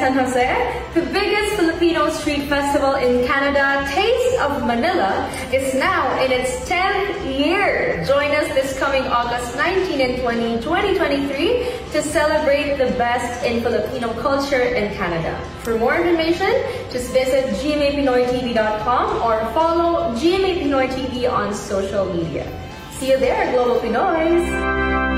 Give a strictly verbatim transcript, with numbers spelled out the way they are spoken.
San Jose, the biggest Filipino street festival in Canada, Taste of Manila, is now in its tenth year. Join us this coming August nineteenth and twentieth, twenty twenty-three to celebrate the best in Filipino culture in Canada. For more information, just visit G M A Pinoy T V dot com or follow G M A Pinoy T V on social media. See you there, Global Pinoys!